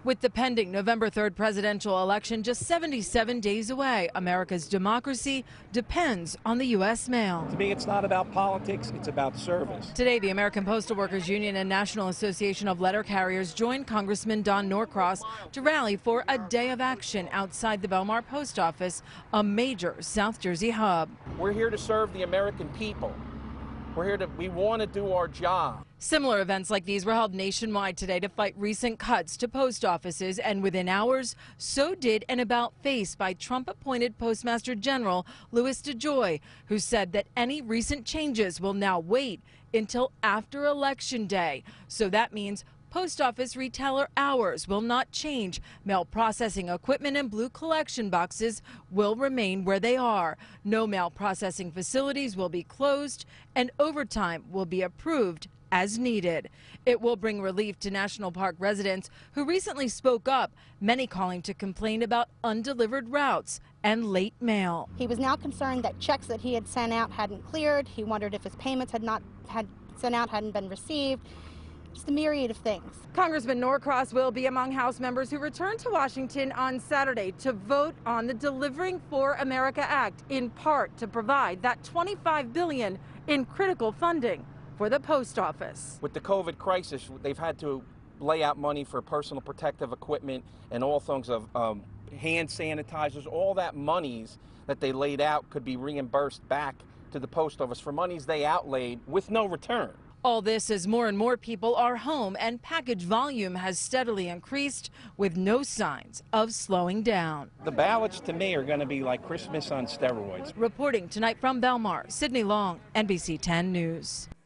With the pending November 3rd presidential election just 77 days away, America's democracy depends on the U.S. mail. To me, it's not about politics, it's about service. Today, the American Postal Workers Union and National Association of Letter Carriers joined Congressman Don Norcross to rally for a day of action outside the Belmar Post Office, a major South Jersey hub. We're here to serve the American people. We want to do our job. Similar events like these were held nationwide today to fight recent cuts to post offices, and within hours, so did an about-face by Trump-appointed Postmaster General Louis DeJoy, who said that any recent changes will now wait until after Election Day. So that means post office retailer hours will not change. Mail processing equipment and blue collection boxes will remain where they are. No mail processing facilities will be closed, and overtime will be approved as needed. It will bring relief to National Park residents who recently spoke up, many calling to complain about undelivered routes and late mail. He was now concerned that checks that he had sent out hadn't cleared. He wondered if his payments hadn't been received. Just a myriad of things. Congressman Norcross will be among House members who return to Washington on Saturday to vote on the Delivering for America Act, in part to provide that $25 billion in critical funding for the post office. With the COVID crisis, they've had to lay out money for personal protective equipment and all things of hand sanitizers. All that monies that they laid out could be reimbursed back to the post office for monies they outlaid with no return. All this as more and more people are home and package volume has steadily increased with no signs of slowing down. The ballots to me are going to be like Christmas on steroids. Reporting tonight from Belmar, Sydney Long, NBC 10 News.